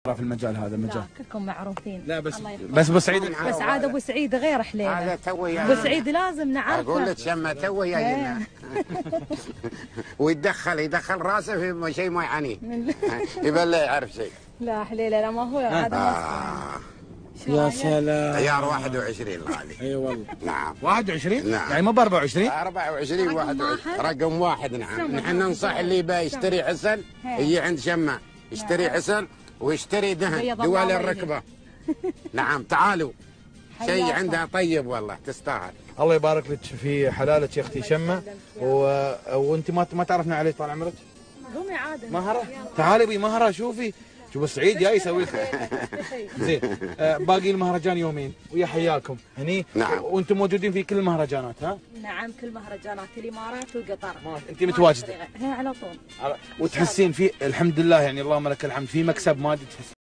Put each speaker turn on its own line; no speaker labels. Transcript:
في المجال هذا المجال؟
لا كلكم معروفين.
لا بس ابو سعيد،
بس عاد ابو سعيد غير حليله.
هذا توي
ابو سعيد لازم نعرفه.
اقول لك شمه توي جاينا ويدخل راسه في شيء ما يعنيه يبقى لا يعرف شيء.
لا حليله لا ما هو هذا
يا سلام.
عيار 21 الغالي.
اي والله.
نعم
21.
نعم.
يعني مو ب 24.
24 21 رقم واحد. نعم نحن ننصح اللي يبى يشتري عسل يجي عند شمه يشتري عسل ويشتري دهن دوال الركبه. نعم تعالوا شيء عندها طيب والله تستاهل.
الله يبارك لك في حلالك يا اختي شمه. وانت ما تعرفنا عليه طال عمرك؟
قومي عاد
مهره. تعالي بي مهره شوفي. شوف سعيد جاي يسوي زين. باقي المهرجان يومين ويا حياكم هني.
نعم.
وانتم موجودين في كل المهرجانات ها؟
نعم كل مهرجانات الامارات وقطر.
انت متواجده؟
على طول.
وتحسين في الحمد لله يعني اللهم لك الحمد في مكسب مادي تحس